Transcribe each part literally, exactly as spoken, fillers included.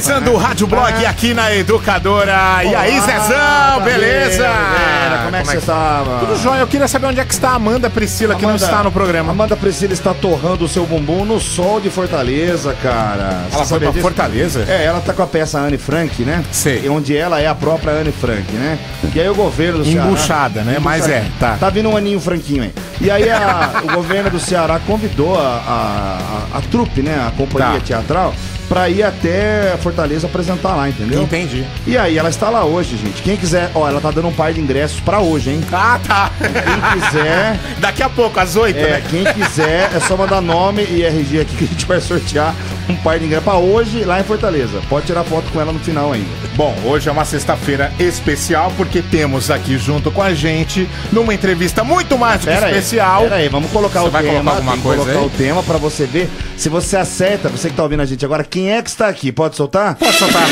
Começando o Rádio Blog aqui na Educadora. E aí, Zezão, beleza? Como, Como é que você tá, mano? Tudo jóia. Eu queria saber onde é que está a Amanda Priscila, que Amanda, não está no programa. Amanda Priscila está torrando o seu bumbum no sol de Fortaleza, cara. Ela foi pra disso? Fortaleza? É, ela tá com a peça Anne Frank, né? Sei. Onde ela é a própria Anne Frank, né? E aí o governo do Ceará... Embuchada, né? Mas é, tá. Tá vindo um aninho franquinho aí. E aí a, o governo do Ceará convidou a, a, a, a trupe, né? A companhia Tá. teatral, pra ir até Fortaleza apresentar lá, entendeu? Entendi. E aí, ela está lá hoje, gente. Quem quiser, ó, ela tá dando um par de ingressos pra hoje, hein? Ah, tá. Quem quiser... Daqui a pouco, às oito, É, né? quem quiser, é só mandar nome e R G aqui que a gente vai sortear um par de ingressos pra hoje lá em Fortaleza. Pode tirar foto com ela no final ainda. Bom, hoje é uma sexta-feira especial porque temos aqui junto com a gente, numa entrevista muito mais do que Pera especial. Aí, pera aí, vamos colocar Você o vai tema. colocar alguma tem que coisa colocar aí? o tema pra você ver se você acerta. Você que tá ouvindo a gente agora, quem é que está aqui? Pode soltar? Pode soltar.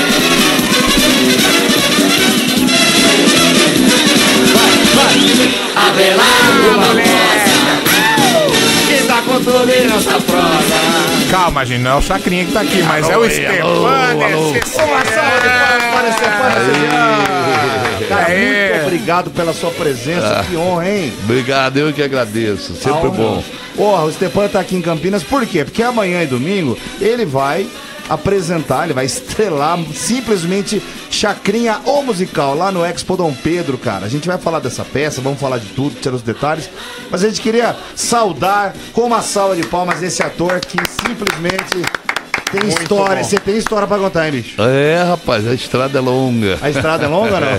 Abelardo Barbosa, que dá controle nessa prosa. Calma, gente, não é o Chacrinha que tá aqui, mas é o Stefano. esse sim. Cara, Aê. muito obrigado pela sua presença. Que honra, hein? Obrigado, eu que agradeço. Sempre Ah, bom. Porra, o Stepan tá aqui em Campinas, por quê? Porque amanhã e domingo ele vai apresentar, ele vai estrelar simplesmente Chacrinha, o musical, lá no Expo Dom Pedro, cara. A gente vai falar dessa peça, vamos falar de tudo, tirar os detalhes, mas a gente queria saudar com uma salva de palmas esse ator que simplesmente tem Muito história. bom. Você tem história pra contar, hein, bicho? É, rapaz, a estrada é longa. A estrada é longa, não?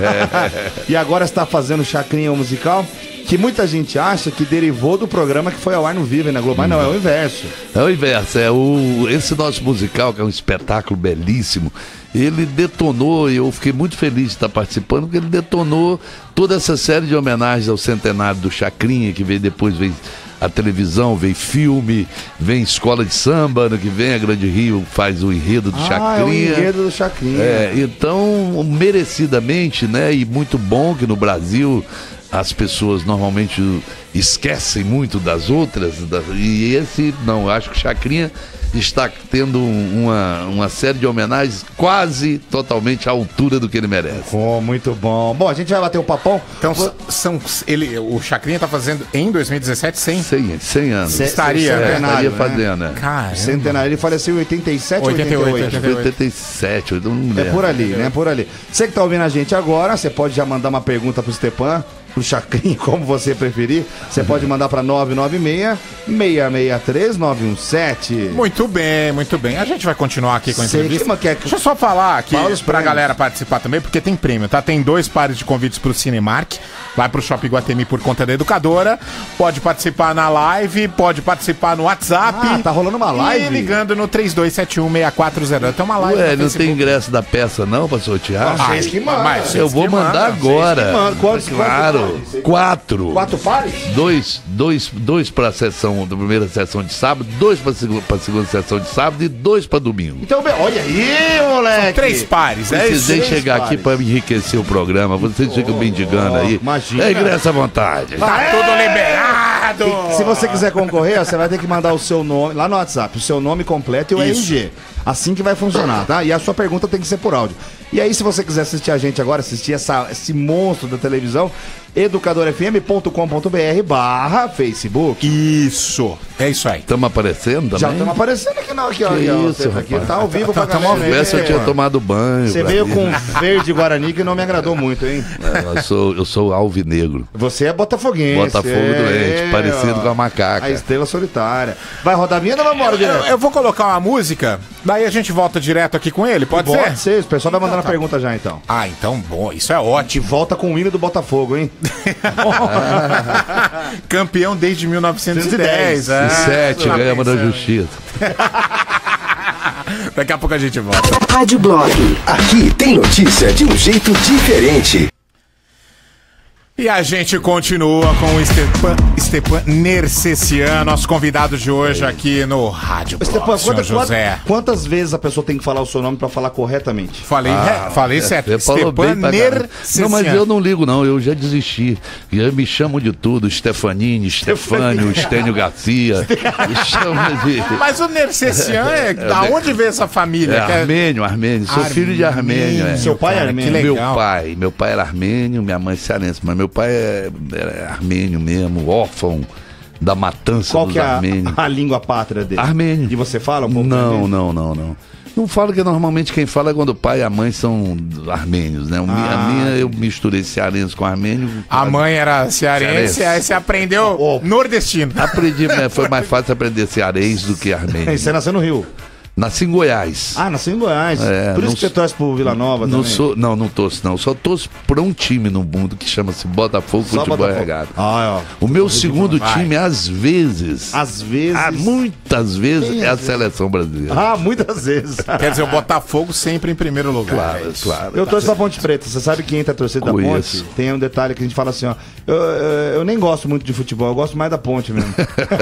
E agora está fazendo Chacrinha, o musical, que muita gente acha que derivou do programa que foi ao ar no Vivo e na Globo, mas não, é o inverso. É o inverso, é o, esse nosso musical, que é um espetáculo belíssimo, ele detonou, e eu fiquei muito feliz de estar participando, porque ele detonou toda essa série de homenagens ao centenário do Chacrinha, que veio depois, veio a televisão, veio filme, vem escola de samba, ano que vem a Grande Rio faz o enredo do Ah, Chacrinha. é o enredo do Chacrinha. É, então, merecidamente, né, e muito bom que no Brasil as pessoas normalmente esquecem muito das outras, da- e esse, não, eu acho que Chacrinha está tendo uma, uma série de homenagens quase totalmente à altura do que ele merece. Oh, muito bom. Bom, a gente vai bater o papão. Então, são, ele, o Chacrinha tá fazendo em dois mil e dezessete cem. cem, cem anos. Cem- Estaria, É, né? estaria né? fazendo, é. Caramba. Centenário, ele faleceu em oitenta e sete ou oitenta e oito, oitenta e oito? oitenta e oitenta e sete, eu não me É lembro. por ali, né? Por ali. Você que tá ouvindo a gente agora, você pode já mandar uma pergunta pro Stepan, pro Chacrinha, como você preferir. Você pode mandar pra nove nove seis, seis seis três, nove um sete. Muito bem, muito bem. A gente vai continuar aqui com a Sei entrevista. que, mas quer- Deixa eu só falar aqui Fala os pra prêmios. galera participar também, porque tem prêmio, tá? Tem dois pares de convites pro Cinemark. Vai pro Shopping Guatemi por conta da Educadora. Pode participar na live, pode participar no WhatsApp. Ah, tá rolando uma live? E ligando no três dois sete um seis quatro zero. Tem uma live Ué, no não Facebook. tem ingresso da peça não pra sortear? Ah, vocês que mandam. mas Eu vou vocês que mandar mandam, agora. mandam. Quantos- Claro, quantos pares? quatro. Quatro pares? Dois, dois, dois para a sessão, da primeira sessão de sábado, dois para a segunda sessão de sábado e dois para domingo. Então, bem, olha aí, moleque. Três pares, é isso? Precisei três chegar aqui pares. para enriquecer o programa. Vocês ficam mendigando aí. imagina. É ingresso à vontade. Tá tudo liberado! Se você quiser concorrer, ó, você vai ter que mandar o seu nome lá no WhatsApp, o seu nome completo e o Isso. R G. Assim que vai funcionar, tá? E a sua pergunta tem que ser por áudio. E aí, se você quiser assistir a gente agora, assistir essa, esse monstro da televisão, educadorfm.com.br barra Facebook. Isso, é isso aí. Estamos aparecendo também? Já estamos aparecendo aqui, não, aqui, ó. Que aqui, ó, isso, aqui rapaz. tá ao vivo pra Tá- tá galera. ao Se tivesse, eu tinha tomado banho. Você pra veio vir. com verde Guarani que não me agradou muito, hein? É, eu sou, eu sou alvinegro. Você é botafoguense. Botafogo doente, parecido com a macaca. A estrela solitária. Vai rodar a vinheta ou vai embora Eu, direto? eu vou colocar uma música, daí a gente volta direto aqui com ele, pode, Pode ser? ser, o pessoal vai mandando Então tá. a pergunta já, então. Ah, então, bom, isso é A gente ótimo. volta com o hino do Botafogo, hein? Campeão desde mil novecentos e dez. É, E sete, tá ganhamos da pensando. justiça. Daqui a pouco a gente volta. Rádio Blog. Aqui tem notícia de um jeito diferente. E a gente continua com o Stepan, Stepan Nercessian, nosso convidado de hoje aqui no Rádio Stepan, Blog, senhor quantas, José. quantas vezes a pessoa tem que falar o seu nome pra falar corretamente? Falei, Ah, é, falei certo. Você falou bem pra caramba. Nercessian. Não, mas eu não ligo não, eu já desisti. Já me chamam de tudo, Stefanini, Stefânio, Estênio Garcia. Me chamam de... Mas o Nercessian, é, da onde veio essa família? É Que é- armênio, armênio. Sou filho de armênio. É. Seu pai é Cara, armênio? que Meu legal. pai, meu pai era armênio, minha mãe cearense, mas meu pai é, é armênio mesmo, órfão da matança Qual dos que é a, armênios. a língua pátria dele? Armênio. E você fala um pouco Não, armênio? não, não, não. Não falo que normalmente quem fala é quando o pai e a mãe são armênios, né? O mi- Ah, a minha eu misturei cearense com armênio. A mãe era cearense, Cearense. aí você aprendeu Oh. nordestino. Aprendi, né? Foi mais fácil aprender cearense do que armênio. Você nasceu no Rio. Nasci em Goiás. Ah, nasceu em Goiás. É, Por isso não que você sou- torce pro Vila Nova Não também. sou, não, não torço não. Só torço pra um time no mundo que chama-se Botafogo Só Futebol Botafogo. Regado. Ah, ó. O meu segundo vai. time, às vezes, Às vezes... há muitas vezes, Bem é a às vezes. seleção brasileira. Ah, muitas vezes. Quer dizer, o Botafogo sempre em primeiro lugar. Claro, É isso. claro. Eu torço pra Ponte Preta. Você sabe que entra a torcida da Conheço. Ponte? Tem um detalhe que a gente fala assim, ó. Eu, eu, eu nem gosto muito de futebol, eu gosto mais da Ponte mesmo.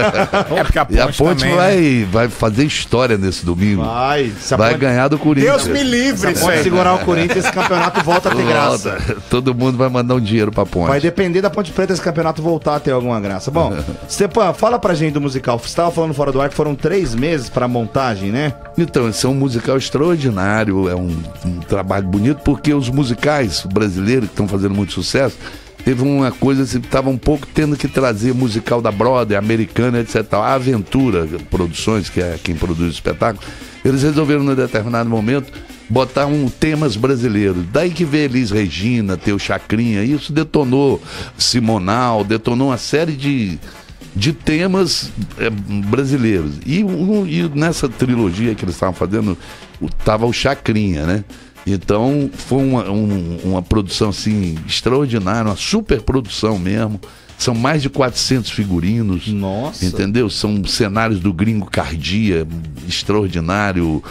É porque a E a Ponte, Ponte também, né? vai, vai fazer história nesse domingo. Vai. Se a Vai Ponte, ganhar do Corinthians. Deus me livre, isso Pode aí. segurar o Corinthians, esse campeonato volta a ter graça. Volta. Todo mundo vai mandar um dinheiro pra Ponte. Vai depender da Ponte Preta esse campeonato voltar a ter alguma graça. Bom, Stepan, fala pra gente do musical. Você estava falando fora do ar que foram três meses pra montagem, né? Então, esse é um musical extraordinário, é um, um trabalho bonito, porque os musicais brasileiros que estão fazendo muito sucesso, teve uma coisa assim, estava um pouco tendo que trazer musical da Broadway, americana, etcétera. A Aventura Produções, que é quem produz o espetáculo, eles resolveram, num determinado momento, botar um temas brasileiros. Daí que veio Elis Regina, Teu Chacrinha, isso detonou Simonal, detonou uma série de, de temas é, brasileiros. E, um, e nessa trilogia que eles estavam fazendo, estava o Chacrinha, né? Então foi uma, um- uma produção assim extraordinária, uma super produção mesmo. São mais de quatrocentos figurinos. Nossa. Entendeu? São cenários do Gringo Cardia, extraordinário.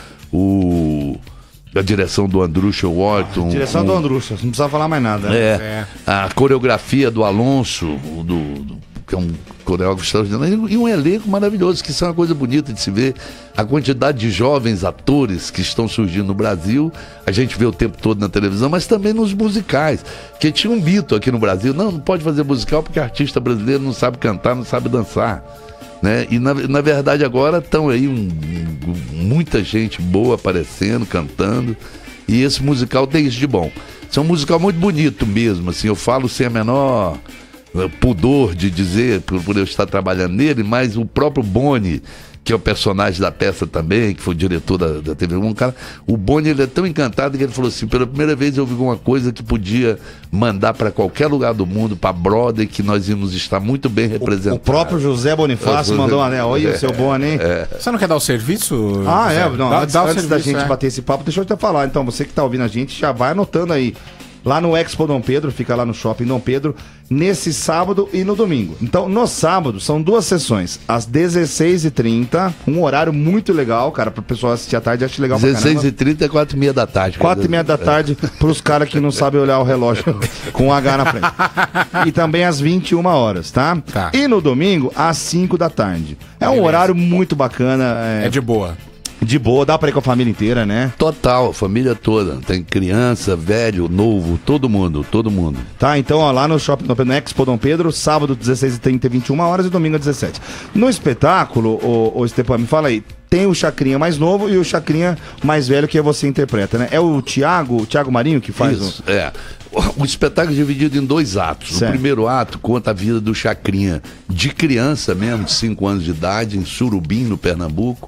O, a direção do Andrucha Wharton. Direção o- do Andrucha, não precisa falar mais nada. né? é, a coreografia do Alonso, o do, do- que é um coreógrafo extraordinário, e um elenco maravilhoso, que isso é uma coisa bonita de se ver. A quantidade de jovens atores que estão surgindo no Brasil, a gente vê o tempo todo na televisão, mas também nos musicais. Que tinha um mito aqui no Brasil, não, não pode fazer musical porque artista brasileiro não sabe cantar, não sabe dançar. Né? E na, na verdade agora estão aí um- um- muita gente boa aparecendo, cantando, e esse musical tem isso de bom. Isso é um musical muito bonito mesmo, assim, eu falo sem a menor eh, pudor de dizer, por, por eu estar trabalhando nele, mas o próprio Boni, que é o personagem da peça também, que foi o diretor da, da T V um, cara, o Boni, ele é tão encantado que ele falou assim, pela primeira vez eu vi uma coisa que podia mandar para qualquer lugar do mundo, para Broadway, que nós íamos estar muito bem representados. O próprio José Bonifácio Eu- mandou uma, né? Olha É, o seu Boni, hein? Você não quer dar o serviço? Ah, José? é, não, Dá, antes, dá o antes da serviço, gente é. bater esse papo, deixa eu te falar. Então, você que tá ouvindo a gente, já vai anotando aí. Lá no Expo Dom Pedro, fica lá no Shopping Dom Pedro, nesse sábado e no domingo. Então, no sábado, são duas sessões, às dezesseis e trinta, um horário muito legal, cara, pro pessoal assistir à tarde, acho legal pra dezesseis caramba. e trinta é quatro e meia da tarde. Quatro e meia da tarde, pros caras que não sabem olhar o relógio com H na frente. E também às vinte e uma horas, tá? Tá. E no domingo, às cinco da tarde. É um Beleza. horário muito bacana, é, É de boa. de boa, dá pra ir com a família inteira, né? Total, a família toda. Tem criança, velho, novo, todo mundo, todo mundo. Tá, então ó, lá no Shopping Dom Pedro, no Expo Dom Pedro, sábado dezesseis e trinta e vinte e uma horas e domingo às dezessete. No espetáculo, o, o Stepan, me fala aí, tem o Chacrinha mais novo e o Chacrinha mais velho que você interpreta, né? É o Thiago, o Thiago Marinho que faz Isso, é. O, o espetáculo é dividido em dois atos. Certo. O primeiro ato conta a vida do Chacrinha, de criança mesmo, de cinco anos de idade, em Surubim, no Pernambuco,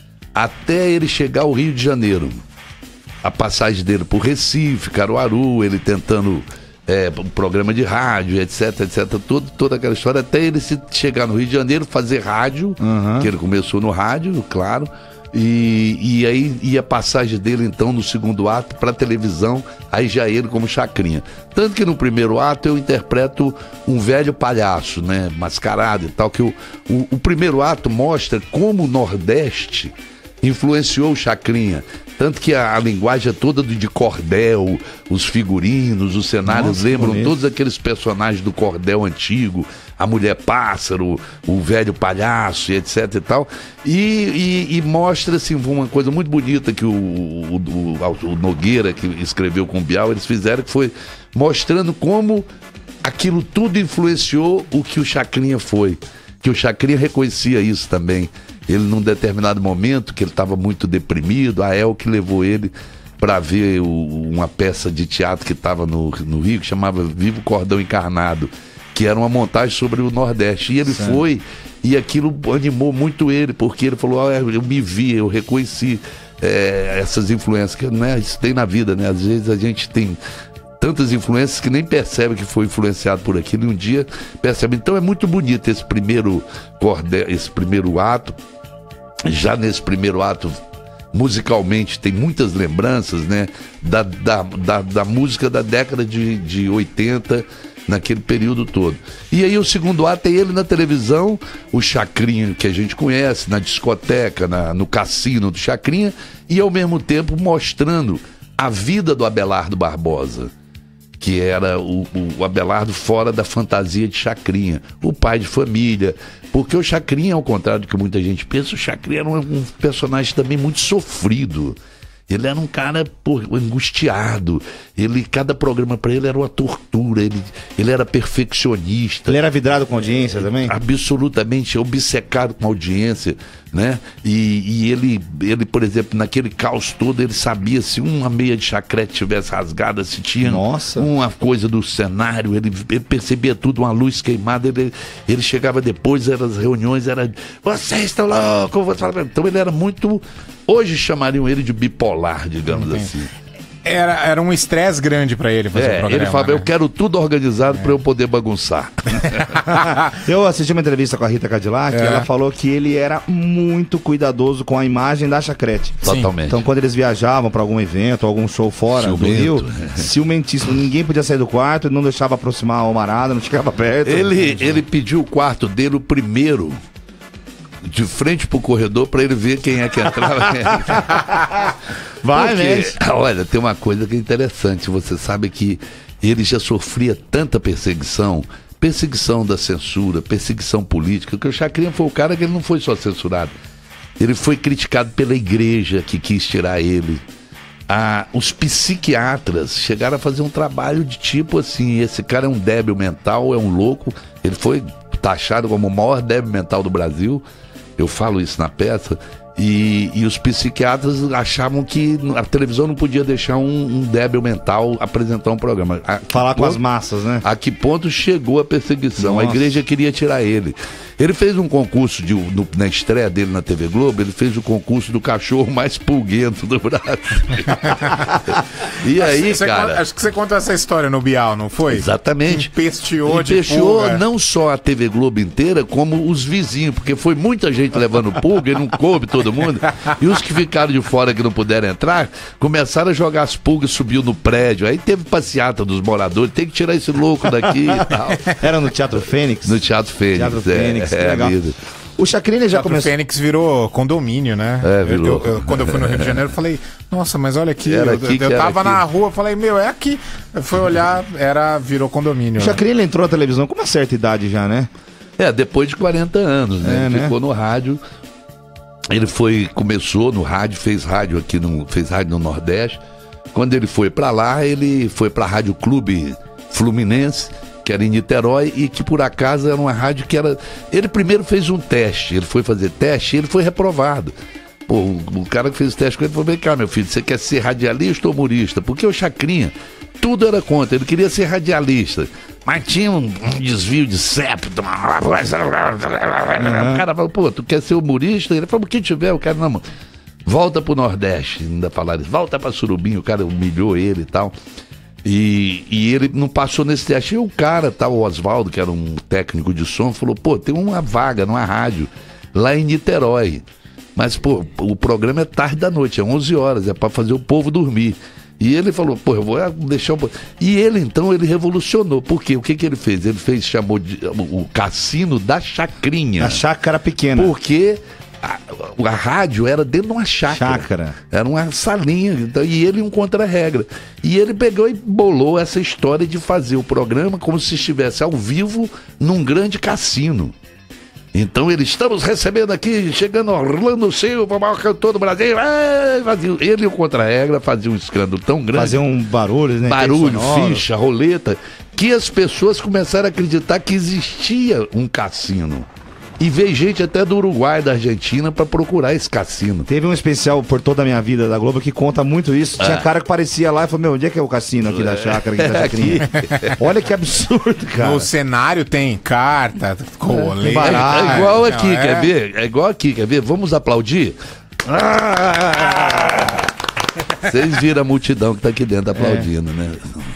até ele chegar ao Rio de Janeiro. A passagem dele por Recife, Caruaru, ele tentando é, um programa de rádio, etc, etc, todo, toda aquela história, até ele se chegar no Rio de Janeiro, fazer rádio, Uhum. que ele começou no rádio, claro, e, e aí ia a passagem dele então no segundo ato para televisão, aí já ele como Chacrinha. Tanto que no primeiro ato eu interpreto um velho palhaço, né, mascarado e tal, que o, o, o primeiro ato mostra como o Nordeste influenciou o Chacrinha. Tanto que a, a linguagem é toda de, de cordel, os figurinos, os cenários. Nossa, lembram todos aqueles personagens do cordel antigo, a mulher pássaro, o velho palhaço, etc e tal. E, e, e mostra assim, uma coisa muito bonita que o, o, o, o Nogueira, que escreveu com o Bial, eles fizeram, que foi mostrando como aquilo tudo influenciou o que o Chacrinha foi. Que o Chacrinha reconhecia isso também. Ele, num determinado momento, que ele estava muito deprimido, a El que levou ele para ver o, uma peça de teatro que estava no, no Rio, que chamava Vivo Cordão Encarnado, que era uma montagem sobre o Nordeste. E ele Sim. foi, e aquilo animou muito ele, porque ele falou, oh, eu me vi, eu reconheci é, essas influências, que né, isso tem na vida, né? Às vezes a gente tem tantas influências que nem percebe que foi influenciado por aquilo, e um dia percebe. Então é muito bonito esse primeiro cordel, esse primeiro ato. Já nesse primeiro ato, musicalmente, tem muitas lembranças, né, da, da, da, da música da década de, de oitenta, naquele período todo. E aí o segundo ato é ele na televisão, o Chacrinha que a gente conhece, na discoteca, na, no cassino do Chacrinha, e ao mesmo tempo mostrando a vida do Abelardo Barbosa, que era o, o Abelardo fora da fantasia de Chacrinha, o pai de família. Porque o Chacrinha, ao contrário do que muita gente pensa, o Chacrinha era um, um personagem também muito sofrido. Ele era um cara pô, angustiado. Ele, cada programa para ele era uma tortura. Ele, ele era perfeccionista. Ele era vidrado com audiência também? Absolutamente obcecado com audiência, né? E, e ele, ele, por exemplo, naquele caos todo, ele sabia se uma meia de chacrete tivesse rasgada, se tinha Nossa. uma coisa do cenário, ele, ele percebia tudo, uma luz queimada. Ele, ele chegava depois, era, as reuniões, era vocês estão loucos. Então ele era muito... Hoje chamariam ele de bipolar, digamos Entendi. assim. Era, era um estresse grande pra ele fazer é, o programa. Ele falava, né? eu quero tudo organizado é. para eu poder bagunçar. Eu assisti uma entrevista com a Rita Cadillac e é. ela falou que ele era muito cuidadoso com a imagem da chacrete. Totalmente. Então quando eles viajavam para algum evento, algum show fora Ciumento, do Rio, é. ciumentíssimo, ninguém podia sair do quarto, não deixava aproximar a almarada, não chegava perto. Ele, ele pediu o quarto dele o primeiro, de frente pro corredor, para ele ver quem é que entrava. Vai, né? Olha, tem uma coisa que é interessante. Você sabe que ele já sofria tanta perseguição, perseguição da censura, perseguição política, que o Chacrinha foi o cara que ele não foi só censurado. Ele foi criticado pela igreja que quis tirar ele. Ah, os psiquiatras chegaram a fazer um trabalho de tipo assim, esse cara é um débil mental, é um louco. Ele foi taxado como o maior débil mental do Brasil. Eu falo isso na peça. E, e os psiquiatras achavam que a televisão não podia deixar um, um débil mental apresentar um programa. A Falar com ponto, as massas, né? A que ponto chegou a perseguição? Nossa. A igreja queria tirar ele. Ele fez um concurso, de, no, na estreia dele na T V Globo, ele fez o concurso do cachorro mais pulguento do Brasil. E aí, você cara... Conta, acho que você contou essa história no Bial, não foi? Exatamente. Empesteou de Empesteou pulga. Não só a T V Globo inteira, como os vizinhos, porque foi muita gente levando pulga e não coube todo mundo. E os que ficaram de fora, que não puderam entrar, começaram a jogar as pulgas, subiu no prédio. Aí teve passeata dos moradores, tem que tirar esse louco daqui e tal. Era no Teatro Fênix? No Teatro Fênix. Teatro é, Fênix, é, legal. Vida. O Chacrinha já O começou... Fênix virou condomínio, né? É, virou. Eu, eu, quando eu fui no Rio de Janeiro, eu falei, nossa, mas olha aqui. Era eu aqui eu que tava era na aqui. rua, falei, meu, é aqui. Eu fui olhar, era, virou condomínio. O Chacrinha ele entrou na televisão com uma certa idade já, né? É, depois de quarenta anos, né? É, Ele né? ficou no rádio. Ele foi, começou no rádio, fez rádio aqui no, fez rádio no Nordeste. Quando ele foi pra lá, ele foi pra Rádio Clube Fluminense, que era em Niterói, e que por acaso era uma rádio que era... Ele primeiro fez um teste, ele foi fazer teste e ele foi reprovado. Pô, o, o cara que fez o teste com ele falou, vem cá, meu filho, você quer ser radialista ou humorista? Porque o Chacrinha, tudo era contra, ele queria ser radialista, mas tinha um, um desvio de septo, uma voz... O cara falou, pô, tu quer ser humorista? Ele falou, o que tiver, o cara, não, mano, volta pro Nordeste, ainda falaram isso, volta pra Surubim, o cara humilhou ele e tal. E, e ele não passou nesse teste. E o cara, tá, o Oswaldo, que era um técnico de som, falou, pô, tem uma vaga numa rádio lá em Niterói. Mas, pô, o programa é tarde da noite, é onze horas, é pra fazer o povo dormir. E ele falou, pô, eu vou deixar um... E ele, então, ele revolucionou. Por quê? O que que ele fez? Ele fez, chamou de, o cassino da Chacrinha. A chácara pequena. Porque A, a rádio era dentro de uma chácara. Chácara. Era uma salinha. Então, e ele um contra-regra. E ele pegou e bolou essa história de fazer o programa como se estivesse ao vivo num grande cassino. Então ele, estamos recebendo aqui, chegando Orlando Silva, o maior cantor do Brasil. É, fazia, ele e o contra-regra faziam um escândalo tão grande. Fazer um barulho, né? Barulho, ficha, roleta, que as pessoas começaram a acreditar que existia um cassino. E veio gente até do Uruguai, da Argentina, pra procurar esse cassino. Teve um especial Por Toda a Minha Vida da Globo que conta muito isso. Tinha Ah. cara que parecia lá e falou, meu, onde é que é o cassino aqui da chácara, aqui da chacrinha? Olha que absurdo, cara. No cenário tem carta, colete. É, baralho. é igual aqui, Não, é. quer ver? É igual aqui, quer ver? Vamos aplaudir? Ah! Vocês viram a multidão que tá aqui dentro aplaudindo, né?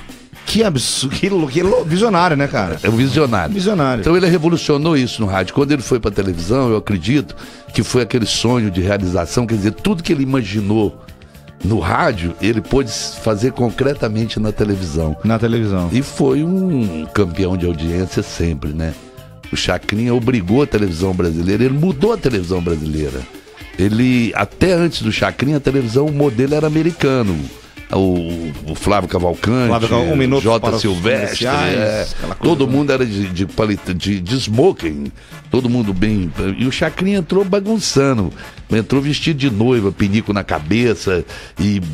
Que absurdo, que, lou- que lou- visionário, né, cara? É um visionário. Visionário. Então ele revolucionou isso no rádio. Quando ele foi pra televisão, eu acredito que foi aquele sonho de realização, quer dizer, tudo que ele imaginou no rádio, ele pôde fazer concretamente na televisão. Na televisão. E foi um campeão de audiência sempre, né? O Chacrinha obrigou a televisão brasileira, ele mudou a televisão brasileira. Ele, até antes do Chacrinha, a televisão, o modelo era americano. O, o Flávio Cavalcante, Flávio Caval- um minuto J. para os Silvestre, comerciais, é, aquela coisa todo toda. mundo era de, de, palito- de, de smoking, todo mundo bem. E o Chacrinha entrou bagunçando, entrou vestido de noiva, pinico na cabeça, e,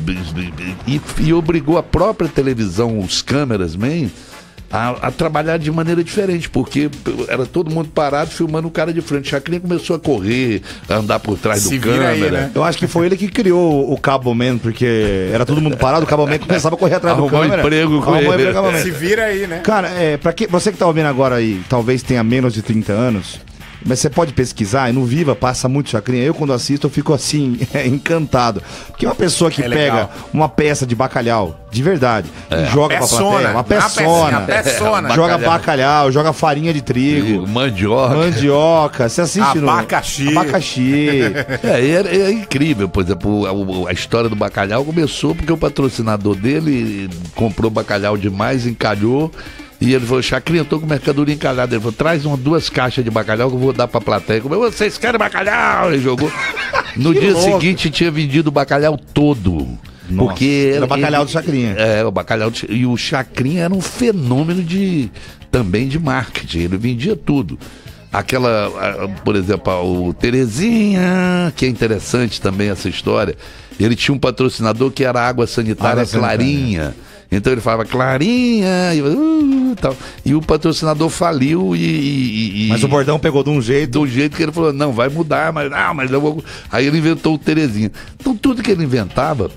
e, e obrigou a própria televisão, os cameramen, a, a trabalhar de maneira diferente, porque era todo mundo parado filmando o cara de frente. O Chacrinha começou a correr, a andar por trás Se do vira câmera. aí, né? Eu acho que foi ele que criou o Cabo Man, porque era todo mundo parado, o Cabo Man começava a correr atrás do Arrumou câmera. emprego com Arrumou ele. emprego com o Cabo Man. Se vira aí, né? Cara, é, pra que, você que tá ouvindo agora aí, talvez tenha menos de trinta anos, mas você pode pesquisar, e no Viva passa muito Chacrinha. Eu, quando assisto, eu fico assim, é, encantado. Porque uma pessoa que É pega legal. uma peça de bacalhau, de verdade, e joga pra Peçona, plateia, uma uma peçona, pecinha, peçona. joga Bacalhau. bacalhau, joga farinha de E trigo, mandioca. mandioca, você assiste Abacaxi. no... Abacaxi. É, e é, é incrível, por exemplo, a, a história do bacalhau começou porque o patrocinador dele comprou bacalhau demais, encalhou, e ele falou, Chacrinha, eu tô com mercadoria encalhada. Ele falou, traz umas duas caixas de bacalhau que eu vou dar pra plateia. Como, vocês querem bacalhau? Ele jogou. No dia louco. seguinte tinha vendido o bacalhau todo. Nossa, porque era bacalhau do Chacrinha. É, o bacalhau do, e o Chacrinha era um fenômeno de também de marketing, ele vendia tudo. Aquela, a- por exemplo, o Terezinha, que é interessante também essa história. Ele tinha um patrocinador que era a água sanitária Água sanitária. Clarinha. Então ele falava Clarinha e, uh, tal. E o patrocinador faliu e, e- e- Mas o bordão pegou de um jeito. do jeito que ele falou, não, vai mudar, mas não, mas eu vou. Aí ele inventou o Terezinha. Então tudo que ele inventava,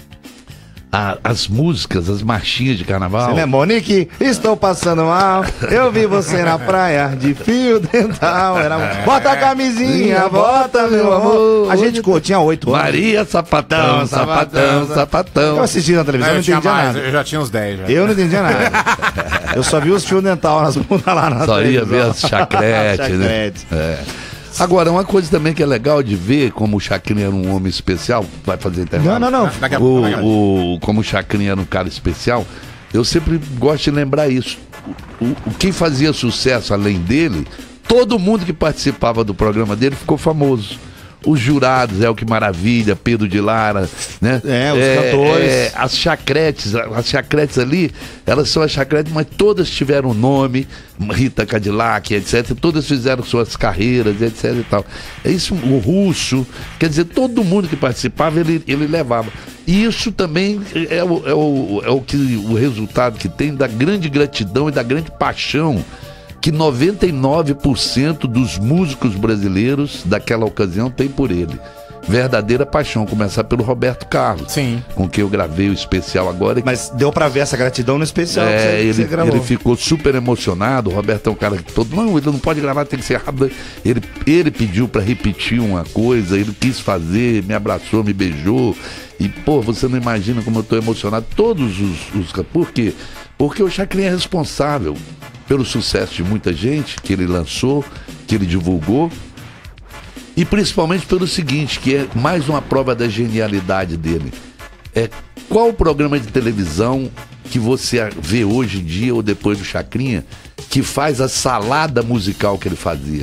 a- as músicas, as marchinhas de carnaval. Você lembra, Monique? Estou passando mal. Eu vi você na praia de fio dental. Era... Bota a camisinha, bota, meu amor. A gente co- tinha oito anos. Maria Sapatão, Sapatão, Sapatão. Eu assisti na televisão, Não, não eu tinha entendia mais, nada. eu já tinha uns dez já. Eu não entendia nada. Eu só vi os fios dental nas bundas lá na Só ia televisão. ver as chacretes, né? Chacrete. É. Agora, uma coisa também que é legal de ver, como o Chacrinha era um homem especial, vai fazer intervalo. Não, não, não. Daqui a pouco. daqui a pouco. O, o, como o Chacrinha era um cara especial, eu sempre gosto de lembrar isso. O, o, quem fazia sucesso além dele, todo mundo que participava do programa dele ficou famoso. Os jurados, é o que maravilha, Pedro de Lara, né? É, os cantores. é, as chacretes, as chacretes ali, elas são as chacretes, mas todas tiveram nome, Rita Cadillac, etcétera. Todas fizeram suas carreiras, etc e tal. É isso, o Russo, quer dizer, todo mundo que participava, ele, ele levava. E isso também é o, é, o, é o, que, o resultado que tem da grande gratidão e da grande paixão que noventa e nove por cento dos músicos brasileiros daquela ocasião tem por ele. Verdadeira paixão, começar pelo Roberto Carlos, Sim. com quem eu gravei o especial agora. Mas deu pra ver essa gratidão no especial que É, você, que ele, você gravou. ele ficou super emocionado. O Roberto é um cara que todo. Não, ele não pode gravar, tem que ser rápido. Ele, ele pediu pra repetir uma coisa, ele quis fazer, me abraçou, me beijou. E, pô, você não imagina como eu tô emocionado. Todos os. os por quê? Porque o Chacrinha é responsável pelo sucesso de muita gente que ele lançou, que ele divulgou. E principalmente pelo seguinte, que é mais uma prova da genialidade dele. É qual programa de televisão que você vê hoje em dia ou depois do Chacrinha que faz a salada musical que ele fazia?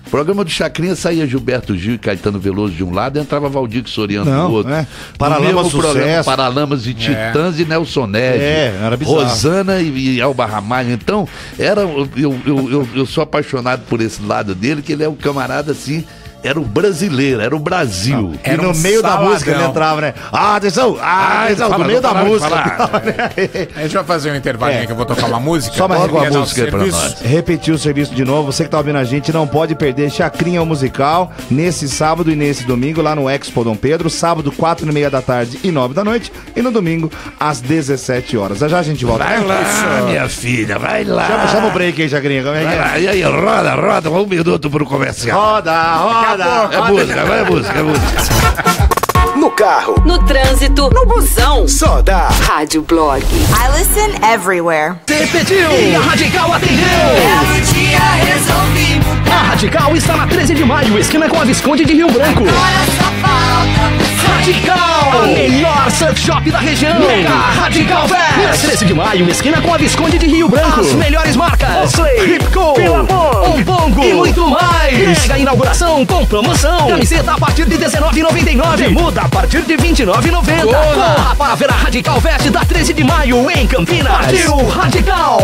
O programa do Chacrinha saía Gilberto Gil e Caetano Veloso de um lado e entrava Valdir Soriano Não, do outro. é. No Paralamas mesmo programa, Sucesso. Paralamas e Titãs e Nelson Ned. É, era bizarro. Rosana e, e Elba Ramalho. Então, era, eu, eu, eu, eu sou apaixonado por esse lado dele, que ele é um camarada assim... Era o brasileiro, era o Brasil. E no um meio da saladão. música ele entrava, né? Ah, atenção! Ah, atenção! fala, No meio da fala, música. fala. A gente vai fazer um intervalinho É. que eu vou tocar uma música. Só mais Pode uma dar o música aí pra serviço? nós. Repetir o serviço de novo. Você que tá ouvindo a gente não pode perder Chacrinha Musical nesse sábado e nesse domingo lá no Expo Dom Pedro. Sábado, quatro e meia da tarde e nove da noite. E no domingo, às dezessete horas. Já já a gente volta. Vai lá, minha filha, vai lá. Chama, chama o break aí, Chacrinha. Como é que Vai é? lá. E aí, roda, roda, um minuto pro comercial. Roda, roda. É música, vai, é música, é música. No carro, No trânsito, no busão. só dá. Rádio Blog. I listen everywhere. Repetiu. E a Radical atendeu. Belo dia resolvi mudar. A Radical está na treze de maio, esquina com a Visconde de Rio Branco. Agora só falta você. Radical! A melhor surf shop da região. Mega Radical Fest. Na treze de maio, esquina com a Visconde de Rio Branco. As melhores marcas. Osley, Ripco, Ombongo e muito mais. Mega inauguração com promoção. Camiseta a partir de dezenove reais e noventa e nove centavos. Muda a partir de vinte e nove reais e noventa centavos. Corra para ver a Radical Fest da treze de maio em Campinas. Partiu Radical!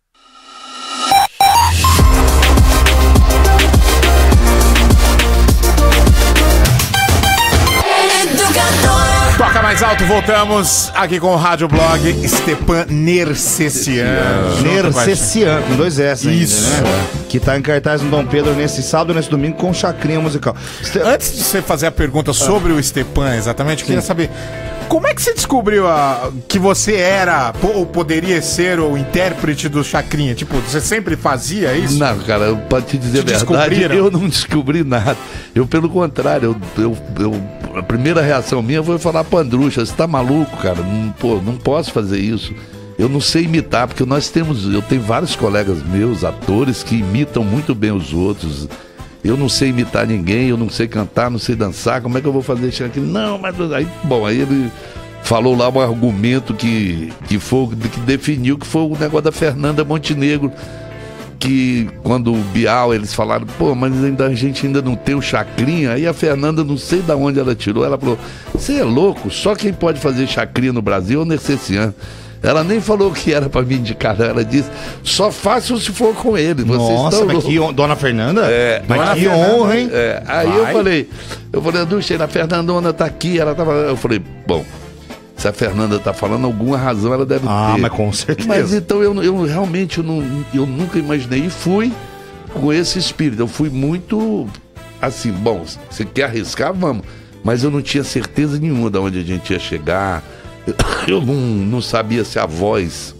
Toca mais alto, voltamos aqui com o Rádio Blog Stepan Nersessian. Nercessian, com dois S ainda, Isso. né? Que tá em cartaz no Dom Pedro nesse sábado e nesse domingo com Chacrinha Musical. Ste- Antes de você fazer a pergunta sobre o Stepan, exatamente, eu queria saber como é que você descobriu a- que você era po- ou poderia ser o intérprete do Chacrinha? Tipo, você sempre fazia isso? Não, cara, eu- pra te dizer Te a verdade, descobriram? eu não descobri nada. Eu, pelo contrário, eu, eu, eu- a primeira reação minha foi falar pro Andrucha, você tá maluco, cara? Não, pô, não posso fazer isso. Eu não sei imitar, porque nós temos, eu tenho vários colegas meus, atores, que imitam muito bem os outros. Eu não sei imitar ninguém, eu não sei cantar, não sei dançar, como é que eu vou fazer isso aqui? Não, mas aí, bom, aí ele falou lá um argumento que, que foi que definiu que foi o negócio da Fernanda Montenegro, que quando o Bial eles falaram, pô, mas ainda, a gente ainda não tem o Chacrinha, aí a Fernanda, não sei de onde ela tirou, ela falou, você é louco, só quem pode fazer Chacrinha no Brasil é o Nercessian. Ela nem falou que era pra me indicar, ela disse, só façam se for com ele. Vocês Nossa, estão mas loucos. que hon- Dona Fernanda? É, mas Dona que Fernanda. honra, hein? É, aí Vai. eu falei, eu falei, Andrucha, a Fernandona tá aqui, ela tava. Eu falei, bom, se a Fernanda tá falando, alguma razão ela deve Ah, ter. mas com certeza. Mas então eu, eu realmente eu, não, eu nunca imaginei. E fui com esse espírito. Eu fui muito assim, bom, você quer arriscar? Vamos. Mas eu não tinha certeza nenhuma de onde a gente ia chegar. Eu não, não sabia se a voz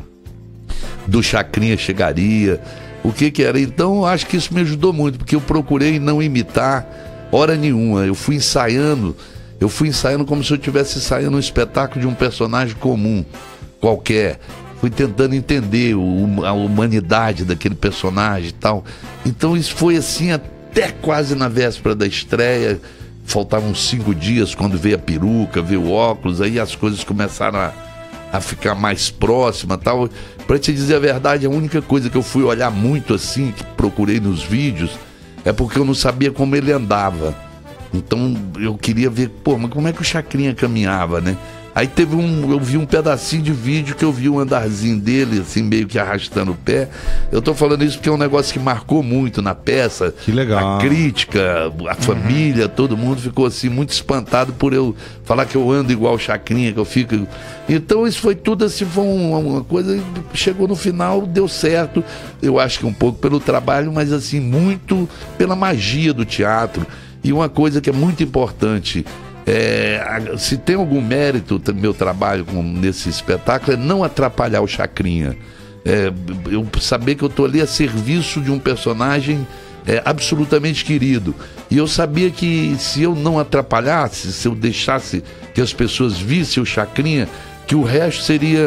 do Chacrinha chegaria, o que que era. Então acho que isso me ajudou muito, porque eu procurei não imitar hora nenhuma. Eu fui ensaiando, eu fui ensaiando como se eu estivesse ensaiando um espetáculo de um personagem comum, qualquer. Fui tentando entender o, a humanidade daquele personagem e tal. Então isso foi assim até quase na véspera da estreia. Faltavam cinco dias quando veio a peruca, veio o óculos, aí as coisas começaram a, a ficar mais próximas e tal. Pra te dizer a verdade, a única coisa que eu fui olhar muito assim, que procurei nos vídeos, é porque eu não sabia como ele andava. Então eu queria ver, pô, mas como é que o Chacrinha caminhava, né? Aí teve um, eu vi um pedacinho de vídeo que eu vi o andarzinho dele, assim, meio que arrastando o pé. Eu tô falando isso porque é um negócio que marcou muito na peça. Que legal. A crítica, a família, todo mundo ficou assim, muito espantado por eu falar que eu ando igual o Chacrinha, que eu fico... Então isso foi tudo assim, foi uma, uma coisa, chegou no final, deu certo. Eu acho que um pouco pelo trabalho, mas assim, muito pela magia do teatro. E uma coisa que é muito importante... É, se tem algum mérito no meu trabalho com, nesse espetáculo, é não atrapalhar o Chacrinha. É, eu saber que eu estou ali a serviço de um personagem é, absolutamente querido. E eu sabia que se eu não atrapalhasse, se eu deixasse que as pessoas vissem o Chacrinha, que o resto seria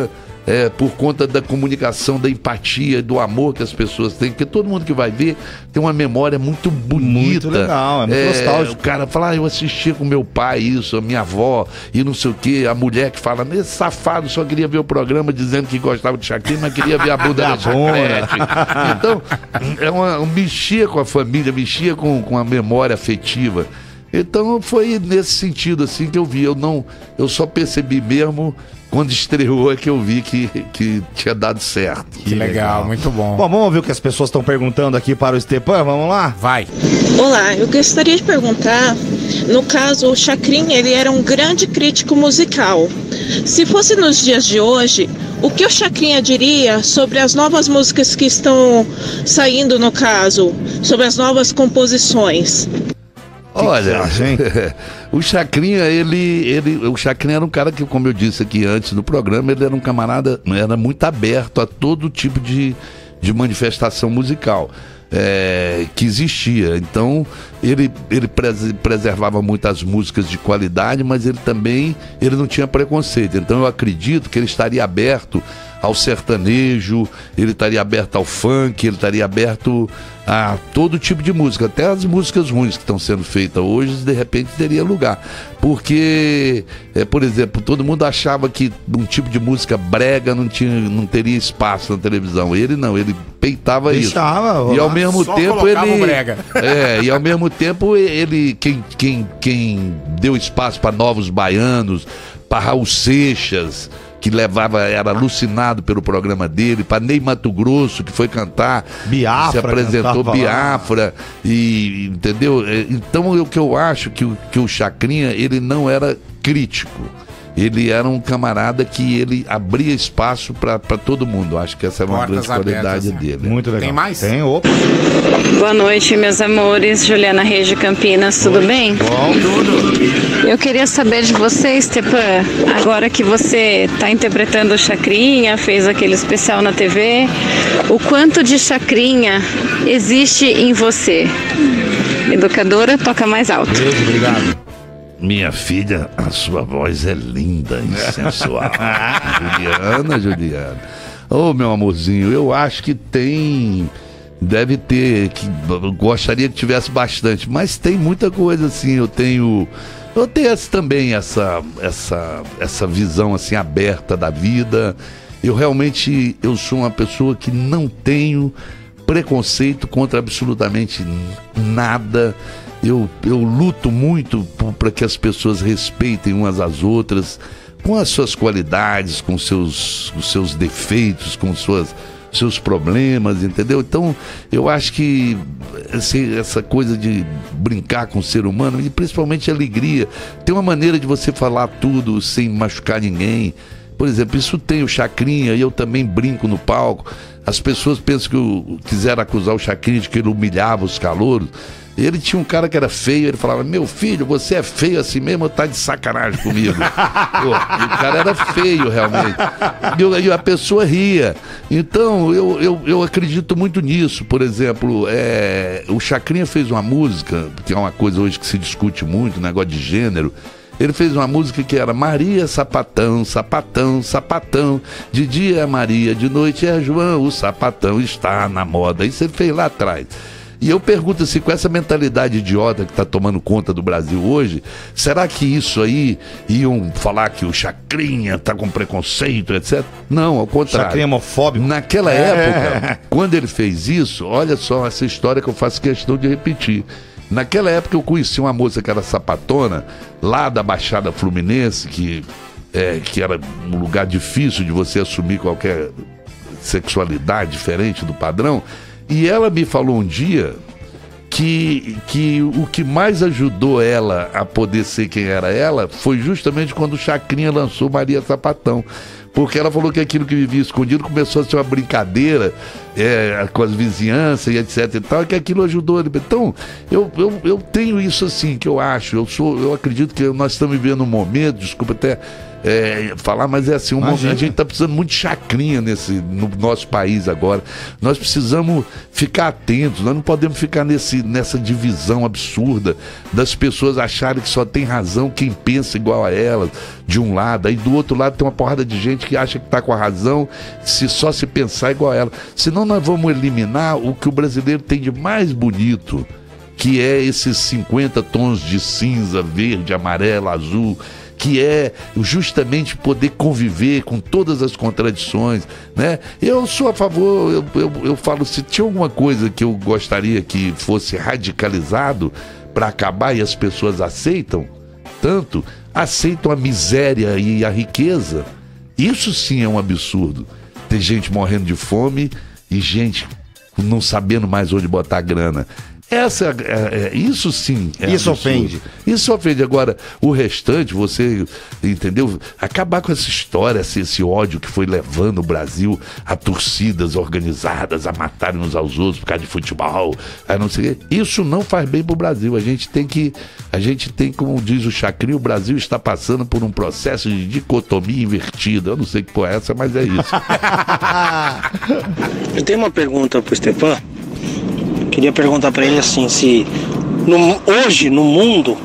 é, por conta da comunicação, da empatia, do amor que as pessoas têm, porque todo mundo que vai ver tem uma memória muito bonita. Muito legal, é muito é, nostálgico. O cara fala, ah, eu assistia com meu pai isso, a minha avó, e não sei o quê, a mulher que fala, esse safado só queria ver o programa dizendo que gostava de Chacrinha, mas queria ver a bunda da Chacrete. Então, é uma, mexia com a família, mexia com, com a memória afetiva. Então foi nesse sentido assim que eu vi. Eu não, eu só percebi mesmo quando estreou é que eu vi que, que tinha dado certo. Que legal, legal, muito bom. Bom, vamos ver o que as pessoas estão perguntando aqui para o Stepan, vamos lá? Vai. Olá, eu gostaria de perguntar, no caso, o Chacrinha, ele era um grande crítico musical. Se fosse nos dias de hoje, o que o Chacrinha diria sobre as novas músicas que estão saindo, no caso, sobre as novas composições? Olha, o Chacrinha, ele, ele, o Chacrinha era um cara que, como eu disse aqui antes no programa, ele era um camarada, era muito aberto a todo tipo de, de manifestação musical é, que existia. Então, ele, ele pres, preservava muitas músicas de qualidade, mas ele também ele não tinha preconceito. Então, eu acredito que ele estaria aberto ao sertanejo, ele estaria aberto ao funk, ele estaria aberto a todo tipo de música, até as músicas ruins que estão sendo feitas hoje, de repente teria lugar, porque, é, por exemplo, todo mundo achava que um tipo de música brega não, tinha, não teria espaço na televisão. Ele não, ele peitava Deixava, isso. E ao mesmo Só tempo ele, brega. é, e ao mesmo tempo ele, quem, quem, quem deu espaço para novos baianos, para Raul Seixas, que levava, era alucinado pelo programa dele, para Ney Mato Grosso, que foi cantar, Biafra, se apresentou Biafra, e, entendeu? Então, o que eu acho que o, que o Chacrinha, ele não era crítico. Ele era um camarada que ele abria espaço para todo mundo. Acho que essa é uma Portas grande qualidade abertas, né? dele. Muito legal. Tem mais? Tem, opa. Boa noite, meus amores. Juliana Reis de Campinas, tudo bem? Bom, tudo. Eu queria saber de você, Stepan, agora que você está interpretando o Chacrinha, fez aquele especial na T V, o quanto de Chacrinha existe em você? Educadora, toca mais alto. Beijo, obrigado. Minha filha, a sua voz é linda e sensual. Juliana, Juliana. Ô, meu amorzinho, eu acho que tem... Deve ter, que gostaria que tivesse bastante, mas tem muita coisa assim. Eu tenho... Eu tenho essa, também essa, essa, essa visão assim aberta da vida. Eu realmente, eu sou uma pessoa que não tenho preconceito contra absolutamente nada. Eu, eu luto muito para que as pessoas respeitem umas às outras, com as suas qualidades, com seus, os seus defeitos, com suas, seus problemas, entendeu? Então, eu acho que assim, essa coisa de brincar com o ser humano, e principalmente a alegria, tem uma maneira de você falar tudo sem machucar ninguém. Por exemplo, isso tem o Chacrinha, e eu também brinco no palco. As pessoas pensam que eu quiseram acusar o Chacrinha de que ele humilhava os calouros. Ele tinha um cara que era feio, ele falava, meu filho, você é feio assim mesmo ou tá de sacanagem comigo? Pô, e o cara era feio realmente. E, eu, e a pessoa ria. Então, eu, eu, eu acredito muito nisso. Por exemplo, é, o Chacrinha fez uma música, que é uma coisa hoje que se discute muito, um negócio de gênero. Ele fez uma música que era Maria, sapatão, sapatão, sapatão. De dia é Maria, de noite é João, o sapatão está na moda. Isso ele fez lá atrás. E eu pergunto assim, com essa mentalidade idiota que está tomando conta do Brasil hoje, será que isso aí iam falar que o Chacrinha está com preconceito, etcétera? Não, ao contrário. Chacrinha homofóbico. Naquela é. época, quando ele fez isso, olha só essa história que eu faço questão de repetir. Naquela época eu conheci uma moça que era sapatona, lá da Baixada Fluminense, que, é, que era um lugar difícil de você assumir qualquer sexualidade diferente do padrão. E ela me falou um dia que, que o que mais ajudou ela a poder ser quem era ela foi justamente quando o Chacrinha lançou Maria Sapatão. Porque ela falou que aquilo que vivia escondido começou a ser uma brincadeira é, com as vizinhanças e etc e tal, e que aquilo ajudou ele. Então, eu, eu, eu tenho isso assim, que eu acho, eu, sou, eu acredito que nós estamos vivendo um momento, desculpa até é, falar, mas é assim, uma, a gente está precisando muito de chacrinha nesse, no nosso país agora. Nós precisamos ficar atentos, nós não podemos ficar nesse, nessa divisão absurda das pessoas acharem que só tem razão quem pensa igual a elas, de um lado, aí do outro lado tem uma porrada de gente que acha que está com a razão se só se pensar igual a ela. Senão nós vamos eliminar o que o brasileiro tem de mais bonito, que é esses cinquenta tons de cinza, verde, amarelo, azul, que é justamente poder conviver com todas as contradições, né? Eu sou a favor, eu, eu, eu falo, se tinha alguma coisa que eu gostaria que fosse radicalizado para acabar e as pessoas aceitam, tanto, aceitam a miséria e a riqueza, isso sim é um absurdo. Tem gente morrendo de fome e gente não sabendo mais onde botar a grana. Essa, é, é, isso sim é Isso absurdo. ofende. Isso ofende. Agora, o restante, você, entendeu? Acabar com essa história, esse, esse ódio que foi levando o Brasil a torcidas organizadas, a matarem uns aos outros por causa de futebol, a não sei o quê. Isso não faz bem pro Brasil. A gente tem que, a gente tem, como diz o Chacrinha, o Brasil está passando por um processo de dicotomia invertida. Eu não sei que porra é essa, mas é isso. Eu tenho uma pergunta pro Stepan. Queria perguntar para ele assim, se no, hoje no mundo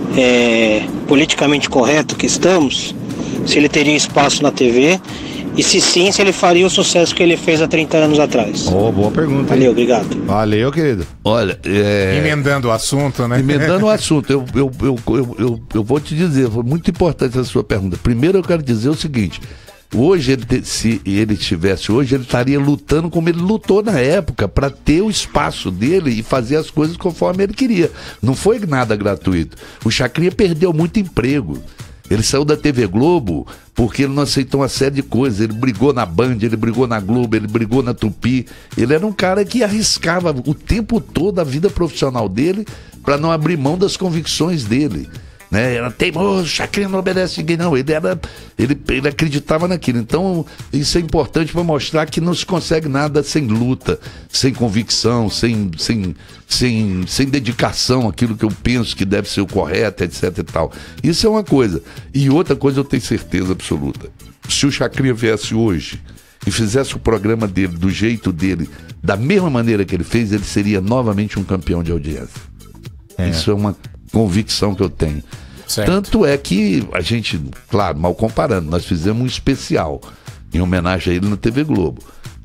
é, politicamente correto que estamos, se ele teria espaço na T V e se sim, se ele faria o sucesso que ele fez há trinta anos atrás. Oh, boa pergunta. Valeu, obrigado. Valeu, querido. Olha, é... emendando o assunto, né? Emendando o assunto, eu, eu, eu, eu, eu, eu vou te dizer, foi muito importante essa sua pergunta. Primeiro eu quero dizer o seguinte: hoje, ele, se ele estivesse hoje, ele estaria lutando como ele lutou na época, para ter o espaço dele e fazer as coisas conforme ele queria. Não foi nada gratuito. O Chacrinha perdeu muito emprego. Ele saiu da T V Globo porque ele não aceitou uma série de coisas. Ele brigou na Band, ele brigou na Globo, ele brigou na Tupi. Ele era um cara que arriscava o tempo todo a vida profissional dele para não abrir mão das convicções dele. Né? Era teimoso, Chacrinha não obedece ninguém, não. Ele, era, ele, ele acreditava naquilo. Então, isso é importante para mostrar que não se consegue nada sem luta, sem convicção, sem, sem, sem, sem dedicação àquilo que eu penso que deve ser o correto, etc e tal. Isso é uma coisa. E outra coisa eu tenho certeza absoluta: se o Chacrinha viesse hoje e fizesse o programa dele do jeito dele, da mesma maneira que ele fez, ele seria novamente um campeão de audiência. É. Isso é uma convicção que eu tenho. Certo. Tanto é que a gente, claro, mal comparando, nós fizemos um especial em homenagem a ele na T V Globo.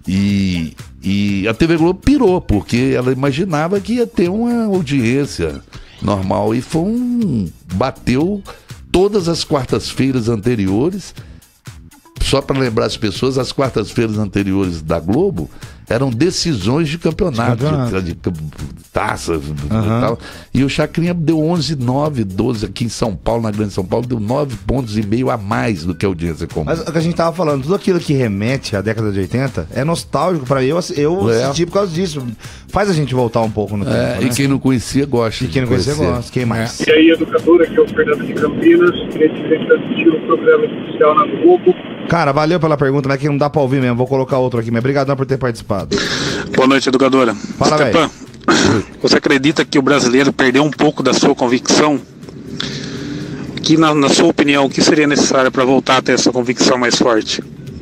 E, e a T V Globo pirou, porque ela imaginava que ia ter uma audiência normal. E foi um... bateu todas as quartas-feiras anteriores. Só para lembrar as pessoas, as quartas-feiras anteriores da Globo eram decisões de campeonato, de, campeonato. de, de, de taças uhum. e tal. E o Chacrinha deu onze, nove, doze aqui em São Paulo, na Grande São Paulo, deu nove pontos e meio a mais do que a audiência comum. Mas o que a gente tava falando, tudo aquilo que remete à década de oitenta é nostálgico pra mim. Eu, eu é. assisti por causa disso. Faz a gente voltar um pouco no tempo. É, né? E quem não conhecia gosta. E quem não conhecia gosta. Quem mais? É. E aí, educador, aqui é o Fernando de Campinas. Queria dizer que assistiu o programa especial na Globo. Cara, valeu pela pergunta, mas é que não dá pra ouvir mesmo. Vou colocar outro aqui, mas obrigadão por ter participado. Boa noite, educadora. Fala, Stepan, você acredita que o brasileiro perdeu um pouco da sua convicção? Que, na, na sua opinião, o que seria necessário para voltar a ter essa convicção mais forte?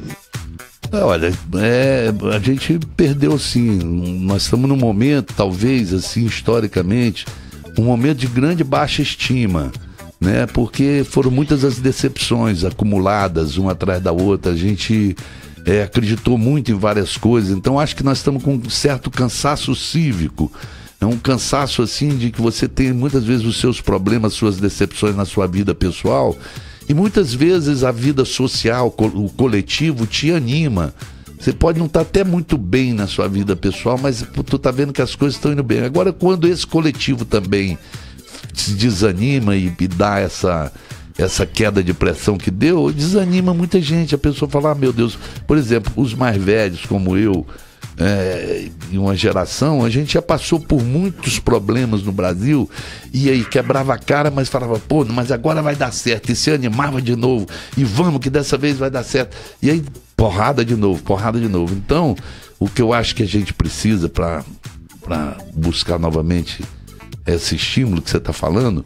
Olha, é, a gente perdeu sim. Nós estamos num momento, talvez, assim, historicamente, um momento de grande baixa estima, né? Porque foram muitas as decepções acumuladas, uma atrás da outra. A gente é, acreditou muito em várias coisas. Então acho que nós estamos com um certo cansaço cívico. É um cansaço assim de que você tem muitas vezes os seus problemas, suas decepções na sua vida pessoal. E muitas vezes a vida social, o coletivo te anima. Você pode não estar até muito bem na sua vida pessoal, mas tu tá vendo que as coisas estão indo bem. Agora, quando esse coletivo também se desanima e, e dá essa, essa queda de pressão que deu, desanima muita gente. A pessoa fala, ah, meu Deus, por exemplo, os mais velhos como eu, é, em uma geração, a gente já passou por muitos problemas no Brasil e aí quebrava a cara, mas falava, pô, mas agora vai dar certo, e se animava de novo, e vamos que dessa vez vai dar certo, e aí porrada de novo, porrada de novo. Então, o que eu acho que a gente precisa para para buscar novamente esse estímulo que você está falando,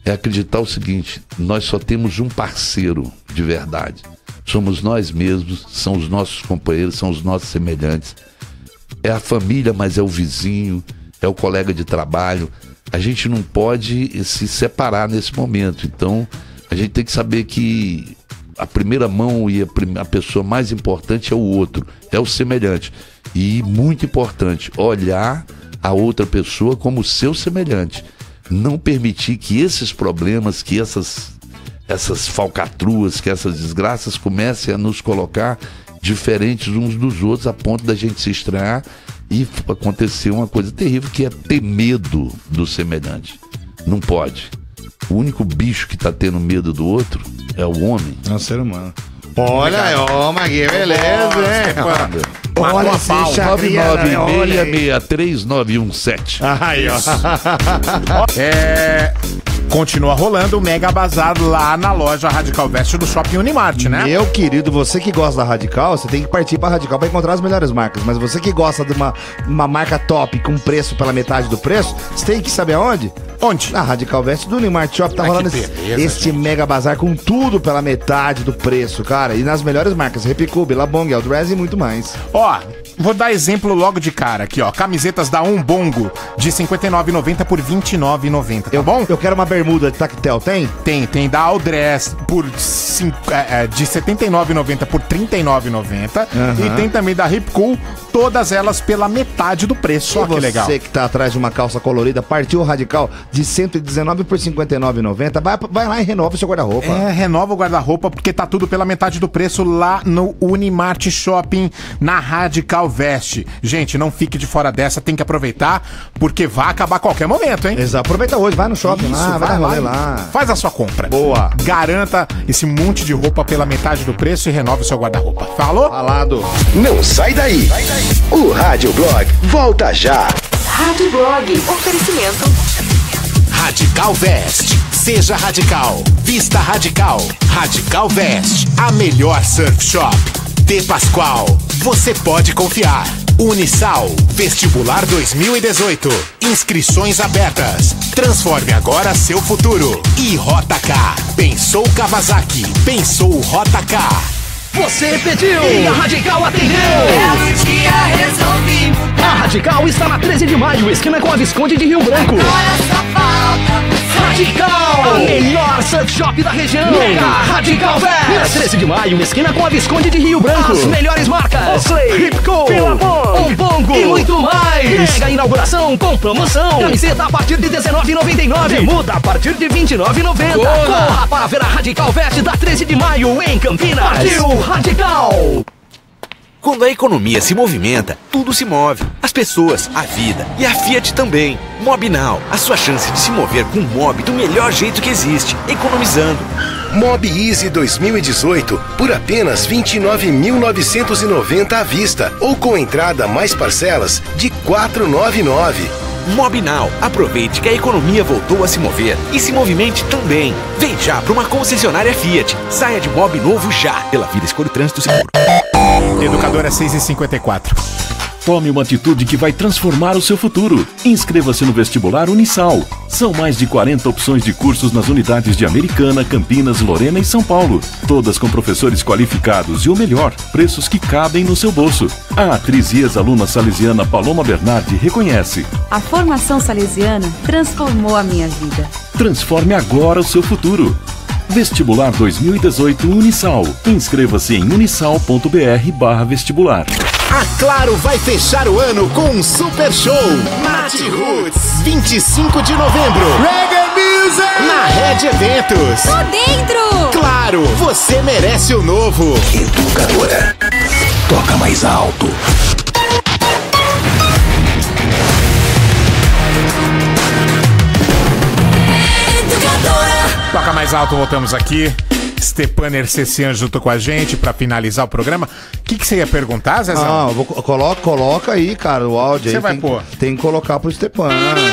é acreditar o seguinte: nós só temos um parceiro de verdade. Somos nós mesmos, são os nossos companheiros, são os nossos semelhantes. É a família, mas é o vizinho, é o colega de trabalho. A gente não pode se separar nesse momento. Então, a gente tem que saber que a primeira mão e a, prim- a pessoa mais importante é o outro, é o semelhante. E muito importante, olhar a outra pessoa como seu semelhante. Não permitir que esses problemas, que essas, essas falcatruas, que essas desgraças comecem a nos colocar diferentes uns dos outros, a ponto da gente se estranhar e acontecer uma coisa terrível, que é ter medo do semelhante. Não pode. O único bicho que tá tendo medo do outro é o homem. É o ser humano. Olha aí, ó, Magui, beleza, hein? Olha esse nove chacrinha, nove né? Olha seis seis três nove um sete. Aí, ó. É, continua rolando o Mega Bazar lá na loja Radical Vest do Shopping Unimart, né? Meu querido, você que gosta da Radical, você tem que partir pra Radical pra encontrar as melhores marcas. Mas você que gosta de uma, uma marca top com preço pela metade do preço, você tem que saber aonde? Onde? Na Radical Vest do Unimart Shop. Tá Ai, rolando que esse, beleza, este gente. Mega Bazar com tudo pela metade do preço, cara. E nas melhores marcas, Repicube, Labong, Eldrez e muito mais. Ó, vou dar exemplo logo de cara aqui, ó. Camisetas da Umbongo de cinquenta e nove reais e noventa centavos por vinte e nove reais e noventa centavos, tá bom? Eu quero uma bermuda de tactel, tem? Tem, tem da Aldress por cinco, é, é, de setenta e nove reais e noventa centavos por trinta e nove reais e noventa centavos. Aham. E tem também da Hip Cool, todas elas pela metade do preço. Ó, E que legal. você que tá atrás de uma calça colorida, partiu o Radical de cento e dezenove por cinquenta e nove reais e noventa centavos. Vai, vai lá e renova o seu guarda-roupa. É, renova o guarda-roupa porque tá tudo pela metade do preço lá no Unimart Shopping, na Radical Vest. Gente, não fique de fora dessa, tem que aproveitar, porque vai acabar a qualquer momento, hein? Exato, aproveita hoje, vai no shopping Isso, lá, vai dar rolê lá. Faz a sua compra. Boa. Garanta esse monte de roupa pela metade do preço e renove o seu guarda-roupa. Falou? Falado. Não sai daí. O Rádio Blog volta já. Rádio Blog. Oferecimento. Radical Vest. Seja radical. Vista radical. Radical Vest. A melhor surf shop. De Pascoal. Você pode confiar. Unisal. Vestibular dois mil e dezoito. Inscrições abertas. Transforme agora seu futuro. E Rota K. Pensou Kawasaki. Pensou Rota K. Você pediu e a Radical atendeu. Belo dia resolvi mudar. A Radical está na treze de maio, esquina com a Visconde de Rio Branco. Agora só falta você. Radical, a melhor surf shop da região. Mega Radical Vest. Na treze de maio, esquina com a Visconde de Rio Branco. As melhores marcas: Osley, Ripco, Umbongo e muito mais. Mega inauguração com promoção. Camiseta a partir de dezenove reais e noventa e nove centavos. Muda a partir de vinte e nove reais e noventa centavos. Corra para ver a Radical Vest da treze de maio em Campinas. Partiu Radical. Quando a economia se movimenta, tudo se move. As pessoas, a vida e a Fiat também. Mobnal, a sua chance de se mover com o Mob do melhor jeito que existe, economizando. Mob Easy dois mil e dezoito por apenas vinte e nove mil novecentos e noventa à vista ou com entrada mais parcelas de quatrocentos e noventa e nove reais. Mobnal, aproveite que a economia voltou a se mover e se movimente também. Vem já para uma concessionária Fiat. Saia de Mob novo já. Pela vida, escolha o trânsito seguro. Educadora seis e cinquenta e quatro. Tome uma atitude que vai transformar o seu futuro. Inscreva-se no vestibular Unisal. São mais de quarenta opções de cursos nas unidades de Americana, Campinas, Lorena e São Paulo. Todas com professores qualificados e o melhor, preços que cabem no seu bolso. A atriz e ex-aluna salesiana Paloma Bernardi reconhece: a formação salesiana transformou a minha vida. Transforme agora o seu futuro. Vestibular dois mil e dezoito Unisal. Inscreva-se em unisal.br barra vestibular. A Claro vai fechar o ano com um super show. Nat Roots, vinte e cinco de novembro. Reggae Music! Na Red Eventos. Tô dentro! Claro, você merece o novo. Educadora, toca mais alto. Toca mais alto, voltamos aqui. Stepan Ercecian junto com a gente pra finalizar o programa. O que, que você ia perguntar, Zezão? Ah, eu vou, coloca, coloca aí, cara, o áudio Você aí. vai tem, pôr? Tem que colocar pro Stepan.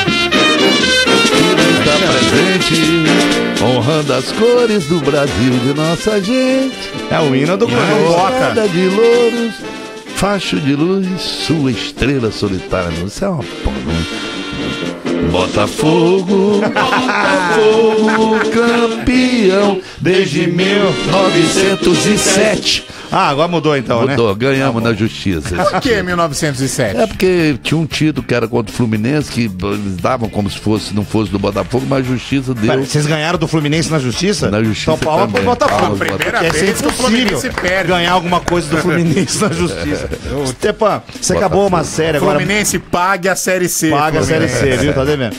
Está presente, honrando as cores do Brasil de nossa gente. É o hino do Estrada de louros, facho de luz, sua estrela solitária. Isso é uma porra. Botafogo, Botafogo, campeão desde mil novecentos e sete. Ah, agora mudou então, mudou, né? Ganhamos na justiça. Por que mil novecentos e sete? É porque tinha um título que era contra o Fluminense, que eles davam como se fosse, não fosse do Botafogo, mas a justiça deu. Pera, vocês ganharam do Fluminense na justiça? Na justiça. Então palma pro Botafogo. A primeira é vez que o Fluminense perde. Ganhar alguma coisa do Fluminense na justiça. Stepan, você acabou uma série agora. Fluminense pague a Série C. Paga a Série Fluminense. C, viu? Tá devendo?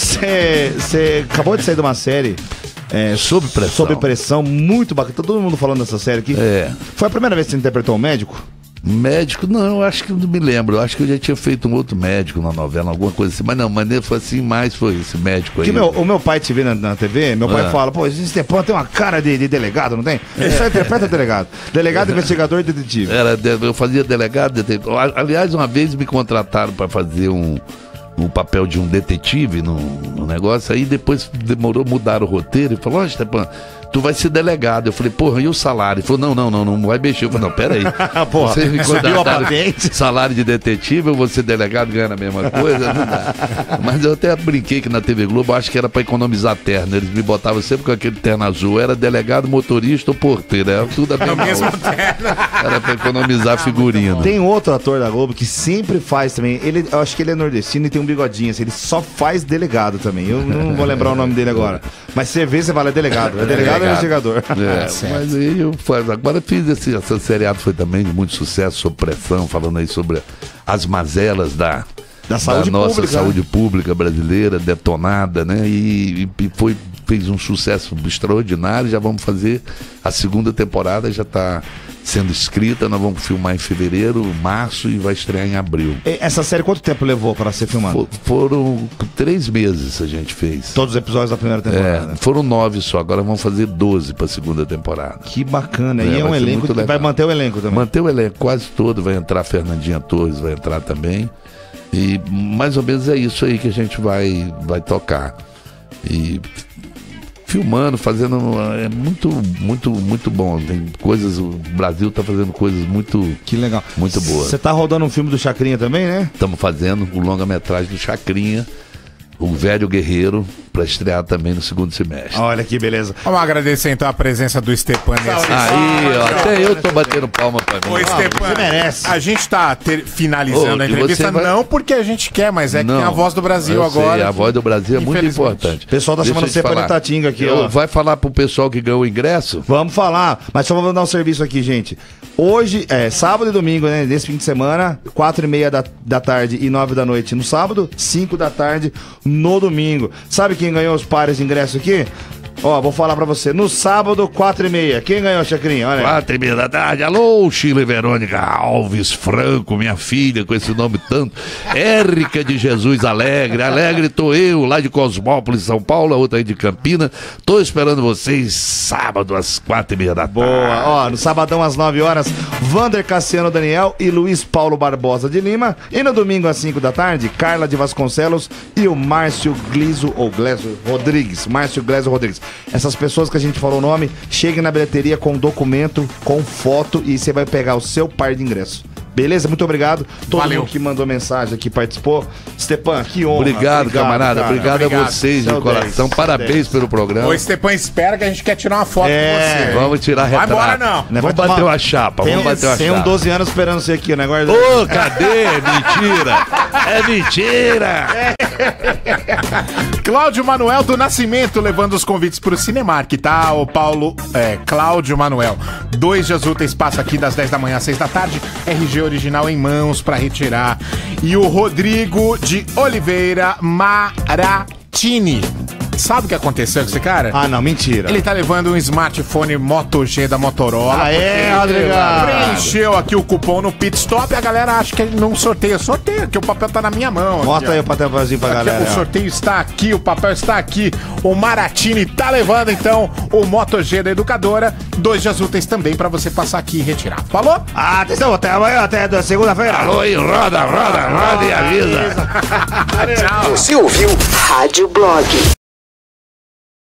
Você acabou de sair de uma série. É, sob pressão. Sob pressão, muito bacana. Tá todo mundo falando dessa série aqui. É. Foi a primeira vez que você interpretou um médico? Médico, não, eu acho que não me lembro. Eu acho que eu já tinha feito um outro médico na novela, alguma coisa assim. Mas não, mas foi assim, mais foi esse médico aí. Que meu, o meu pai te vê na, na T V, meu pai Ah. fala, pô, esse Stepan tem uma cara de, de delegado, não tem? Ele só interpreta delegado. Delegado, investigador e detetive. Era, de- eu fazia delegado, detetive. Aliás, uma vez me contrataram para fazer um, um papel de um detetive no, no negócio, aí depois demorou, mudaram o roteiro e falou, ó, Stepan, tu vai ser delegado. Eu falei, porra, e o salário? Ele falou, não, não, não, não vai mexer. Eu falei, não, peraí. Porra, Vocês me subiu a contrataram patente. salário de detetive, eu vou ser delegado ganhando a mesma coisa? Não dá. Mas eu até brinquei que na T V Globo, eu acho que era para economizar terno. Eles me botavam sempre com aquele terno azul. Era delegado, motorista ou porteiro. Era tudo a mesma coisa. Era para economizar figurino. Tem outro ator da Globo que sempre faz também. Ele, eu acho que ele é nordestino e tem um bigodinho assim. Ele só faz delegado também. Eu não vou lembrar o nome dele agora. Mas você vê, você fala, é delegado. É delegado ou é investigador? É, mas aí eu faz, agora fiz esse, essa seriado foi também de muito sucesso, sob pressão, falando aí sobre as mazelas da, Da saúde nossa pública, saúde pública brasileira, detonada, né? E, e foi, fez um sucesso extraordinário. Já vamos fazer a segunda temporada, já está sendo escrita, nós vamos filmar em fevereiro, março e vai estrear em abril. E essa série quanto tempo levou para ser filmada? For- foram três meses a gente fez. Todos os episódios da primeira temporada. É, foram nove só, agora vamos fazer doze para a segunda temporada. Que bacana. E é um vai ser elenco muito que vai legal. manter o elenco também. Manter o elenco quase todo, vai entrar a Fernandinha Torres, vai entrar também. E mais ou menos é isso aí que a gente vai, vai tocar. E filmando, fazendo. É muito, muito, muito bom. Tem coisas. O Brasil tá fazendo coisas muito. Que legal. Muito boas. Você tá rodando um filme do Chacrinha também, né? Estamos fazendo o longa-metragem do Chacrinha, O Velho Guerreiro, para estrear também no segundo semestre. Olha que beleza. Vamos agradecer então a presença do Stepan nesse. Aí, ó, até eu tô batendo palma pra mim. Ô, Stepan, você merece. A gente tá ter- finalizando Ô, a e entrevista, você vai- não porque a gente quer, mas é que Não, tem a voz do Brasil eu agora. sei, a voz do Brasil é muito Infelizmente. importante. O pessoal tá Deixa chamando eu te você pra falar. Tatinga aqui, Eu- ó. Vai falar pro pessoal que ganhou o ingresso? Vamos falar, mas só vamos dar um serviço aqui, gente. Hoje, é sábado e domingo, né? Nesse fim de semana, quatro e meia da, da tarde e nove da noite no sábado, cinco da tarde no domingo. Sabe quem ganhou os pares de ingresso aqui? Ó, vou falar pra você. No sábado, quatro e meia. Quem ganhou, Chacrinha? Olha aí. Quatro e meia da tarde. Alô, Chile Verônica Alves Franco, minha filha, com esse nome tanto. Érica de Jesus Alegre. Alegre tô eu, lá de Cosmópolis, São Paulo, a outra aí de Campina. Tô esperando vocês sábado às quatro e meia da tarde. Boa. Ó, no sabadão às nove horas, Vander Cassiano Daniel e Luiz Paulo Barbosa de Lima. E no domingo às cinco da tarde, Carla de Vasconcelos e o Márcio Gliso, ou Gleso Rodrigues. Márcio Gleso Rodrigues. Essas pessoas que a gente falou o nome, cheguem na bilheteria com documento, com foto e você vai pegar o seu par de ingresso. Beleza? Muito obrigado. Todo Valeu. mundo que mandou mensagem aqui participou. Stepan, que honra. Obrigado, camarada. cara. Obrigado, Obrigado. a vocês Seu de coração. dez, Parabéns dez. pelo programa. Ô, Stepan, espera que a gente quer tirar uma foto É, com você. Vamos tirar Vai retrato. embora, não. Né, vai Vamos bater tomar- uma chapa. Tem, Vamos bater uma tem chapa. um doze anos esperando você aqui, né? Guarda. Ô, cadê? Mentira! É mentira! Cláudio Manuel do Nascimento levando os convites pro Cinemark, tá? O Paulo, é, Cláudio Manuel. Dois dias úteis passa aqui das dez da manhã às seis da tarde. R G original em mãos pra retirar. E o Rodrigo de Oliveira Maratini. Sabe o que aconteceu com esse cara? Ah, não, mentira. Ele tá levando um smartphone Moto G da Motorola. Ah, é, porque ele Rodrigão? preencheu aqui o cupom no Pit Stop e a galera acha que ele não sorteia. Sorteia, que o papel tá na minha mão. Mostra aqui, aí ó. o papelzinho pra Aqui, galera. o ó. sorteio está aqui, o papel está aqui. O Maratini tá levando, então, o Moto G da Educadora. Dois dias úteis também pra você passar aqui e retirar. Falou? Ah, atenção, até amanhã, até segunda-feira. Alô, aí, roda, roda, roda e avisa. Tchau. Você ouviu Rádio Blog.